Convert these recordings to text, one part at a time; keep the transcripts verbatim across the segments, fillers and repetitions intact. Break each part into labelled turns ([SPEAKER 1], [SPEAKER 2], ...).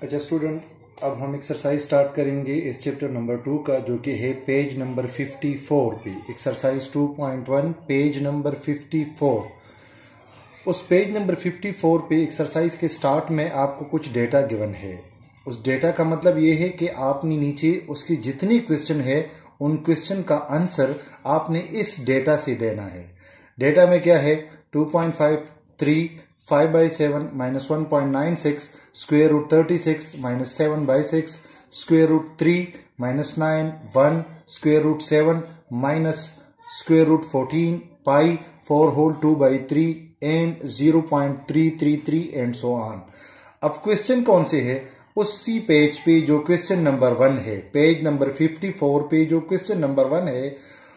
[SPEAKER 1] अच्छा स्टूडेंट, अब हम एक्सरसाइज स्टार्ट करेंगे इस चैप्टर नंबर टू का, जो कि है पेज नंबर फिफ्टी फोर पे। Exercise two point one page number fifty four. उस पेज नंबर फिफ्टी फोर पे एक्सरसाइज के स्टार्ट में आपको कुछ डेटा गिवन है। उस डेटा का मतलब ये है कि आपने नीचे उसकी जितनी क्वेश्चन है उन क्वेश्चन का आंसर आपने इस डेटा से देना है। डेटा में क्या है? Two point five three five by seven minus one point nine six square root thirty six minus seven by six square root three minus nine one square root seven minus square root fourteen pi four whole two by three and zero point three three three and so on. अब question कौन से है? उसी page पे जो question number one है, page number fifty four पे जो क्वेश्चन नंबर वन है,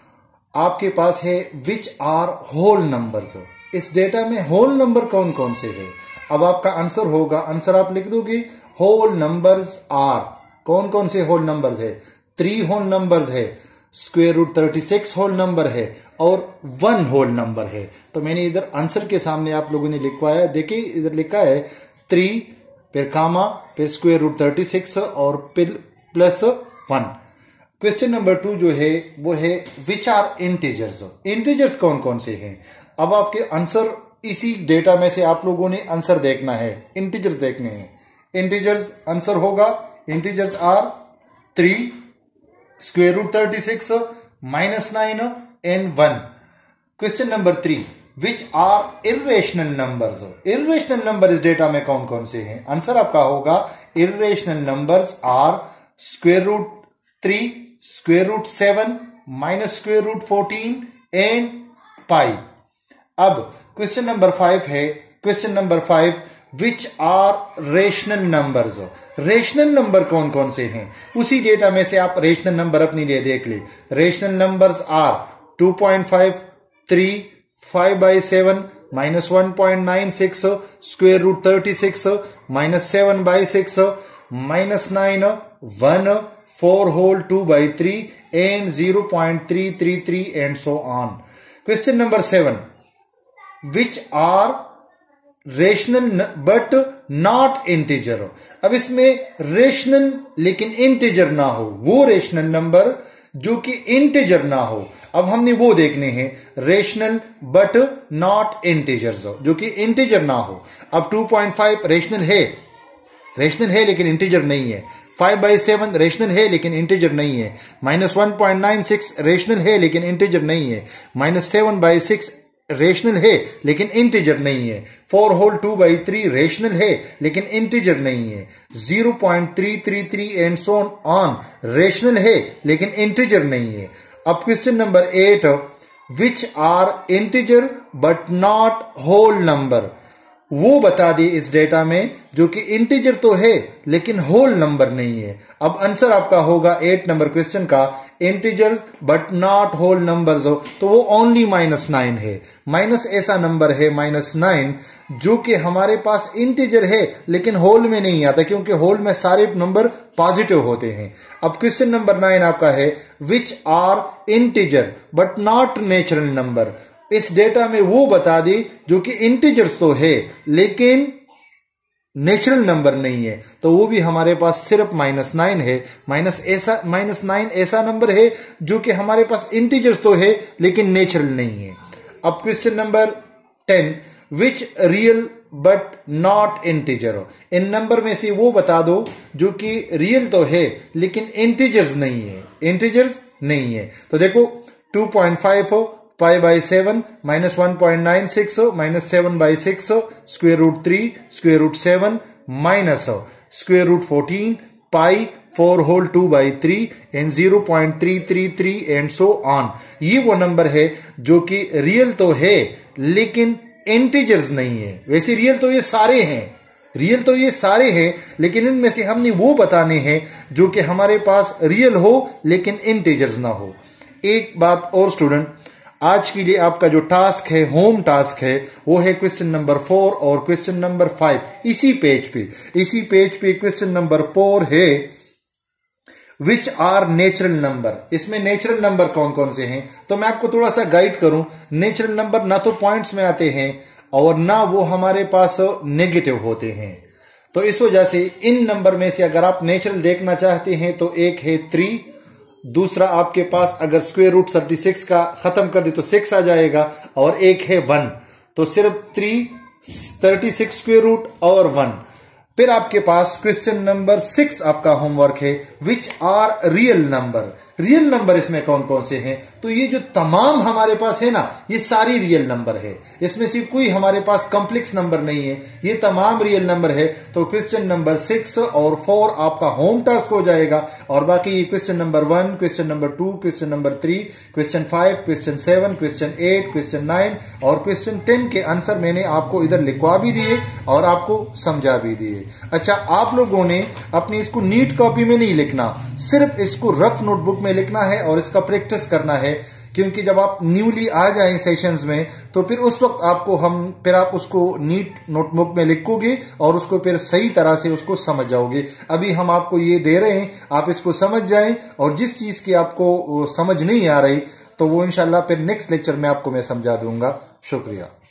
[SPEAKER 1] आपके पास है विच आर होल नंबर्स। इस डेटा में होल नंबर कौन कौन से है? अब आपका आंसर होगा, आंसर आप लिख दोगे होल नंबर्स आर। कौन कौन से होल नंबर्स है? थ्री होल नंबर्स है, square root thirty six whole number है और वन होल नंबर है। तो मैंने इधर आंसर के सामने आप लोगों ने लिखवाया, देखिए इधर लिखा है थ्री फिर कामा फिर स्क्वेयर रूट थर्टी सिक्स और फिर plus one. Question number two जो है वो है विच आर इंटीजर्स। इंटीजर्स कौन कौन से हैं? अब आपके आंसर इसी डेटा में से आप लोगों ने आंसर देखना है, इंटीजर्स देखने हैं। इंटीजर्स आंसर होगा, integers are three square root thirty six minus nine and one. Question number three which are irrational numbers. Irrational number इस डेटा में कौन कौन से हैं? आंसर आपका होगा irrational numbers are square root three square root seven minus square root fourteen and pi. अब question number five है, question number five which are rational numbers. Rational number कौन कौन से हैं? उसी डेटा में से आप रेशनल नंबर अपनी लिए देख ले। Rational numbers are two point five three five by seven minus one point nine six square root thirty six minus seven by six minus nine one four whole two by three and zero point three three three and so on. Question number seven which are rational but not integer. अब इसमें rational लेकिन integer ना हो, वो rational number जो कि integer ना हो। अब हमने वो देखने हैं रेशनल बट नॉट इंटीजर्स, जो कि इंटीजर ना हो। अब टू पॉइंट फाइव रेशनल है, रेशनल है लेकिन इंटीजर नहीं है। फाइव बाई सेवन रेशनल है लेकिन इंटीजर नहीं है। Minus one point nine six rational है लेकिन इंटीजर नहीं है। Minus seven by six rational है लेकिन इंटीजर नहीं है। Four whole two by three rational है लेकिन इंटीजर नहीं है। Zero point three three three and so on rational है लेकिन इंटीजर नहीं है। अब question number eight which are integer but not whole number. वो बता दे इस डेटा में जो कि इंटीजर तो है लेकिन होल नंबर नहीं है। अब आंसर आपका होगा एट नंबर क्वेश्चन का integers but not whole numbers हो, तो वो ओनली माइनस नाइन है। माइनस ऐसा नंबर है माइनस नाइन जो कि हमारे पास इंटीजर है लेकिन होल में नहीं आता, क्योंकि होल में सारे नंबर पॉजिटिव होते हैं। अब क्वेश्चन नंबर नाइन आपका है which are integer but not natural number. इस डेटा में वो बता दी जो कि इंटीजर्स तो है लेकिन नेचुरल नंबर नहीं है, तो वो भी हमारे पास सिर्फ माइनस नाइन है। माइनस ऐसा माइनस नाइन ऐसा नंबर है जो कि हमारे पास इंटीजर्स तो है लेकिन नेचुरल नहीं है। अब question number ten which real but not integer. इन नंबर में से वो बता दो जो कि रियल तो है लेकिन इंटीजर्स नहीं है, इंटीजर्स नहीं है। तो देखो two point five pi by seven minus one point nine six minus seven by six square root three square root seven minus square root fourteen pi four whole two by three and zero point three three three and so on. ये वो number है जो कि real तो है लेकिन integers नहीं है। वैसे रियल तो ये सारे हैं, रियल तो ये सारे हैं लेकिन इनमें से हमने वो बताने हैं जो कि हमारे पास रियल हो लेकिन इंटीजर्स ना हो। एक बात और स्टूडेंट, आज के लिए आपका जो टास्क है, होम टास्क है, वो है क्वेश्चन नंबर फोर और क्वेश्चन नंबर फाइव। इसी पेज पे इसी पेज पे क्वेश्चन नंबर फोर है विच आर नेचुरल नंबर। इसमें नेचुरल नंबर कौन कौन से हैं? तो मैं आपको थोड़ा सा गाइड करूं। नेचुरल नंबर ना तो पॉइंट्स में आते हैं और ना वो हमारे पास नेगेटिव होते हैं। तो इस वजह से इन नंबर में से अगर आप नेचुरल देखना चाहते हैं तो एक है थ्री, दूसरा आपके पास अगर स्क्वायर रूट थर्टी सिक्स का खत्म कर दे तो सिक्स आ जाएगा, और एक है वन। तो सिर्फ three, thirty six square root और वन। फिर आपके पास क्वेश्चन नंबर सिक्स आपका होमवर्क है, which are real number. Real number इसमें कौन कौन से हैं? तो ये जो तमाम हमारे पास है ना, ये सारी रियल नंबर है, इसमें से कोई हमारे पास कॉम्प्लेक्स नंबर नहीं है, ये तमाम रियल नंबर है। तो क्वेश्चन नंबर सिक्स और फोर आपका होम टास्क हो जाएगा, और बाकी question number one, question number two, question number three, question five, question seven, question eight, question nine और क्वेश्चन टेन के आंसर मैंने आपको इधर लिखवा भी दिए और आपको समझा भी दिए। अच्छा, आप लोगों ने अपनी इसको नीट कॉपी में नहीं लिखना, सिर्फ इसको रफ नोटबुक में लिखना है और इसका प्रैक्टिस करना है, क्योंकि जब आप न्यूली आ जाएं सेशंस में तो फिर उस वक्त आपको हम फिर आप उसको नीट नोटबुक में लिखोगे और उसको फिर सही तरह से उसको समझ जाओगे। अभी हम आपको ये दे रहे हैं, आप इसको समझ जाएं, और जिस चीज की आपको समझ नहीं आ रही तो वो इंशाल्लाह फिर नेक्स्ट लेक्चर में आपको मैं समझा दूंगा। शुक्रिया।